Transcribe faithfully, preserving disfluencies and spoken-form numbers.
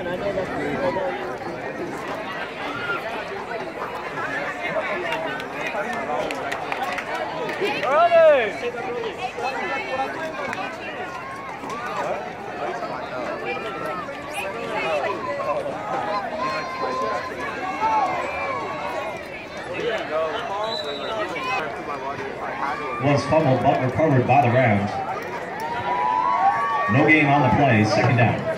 Was fumbled but recovered by the Rounds. No gain on the play, second down.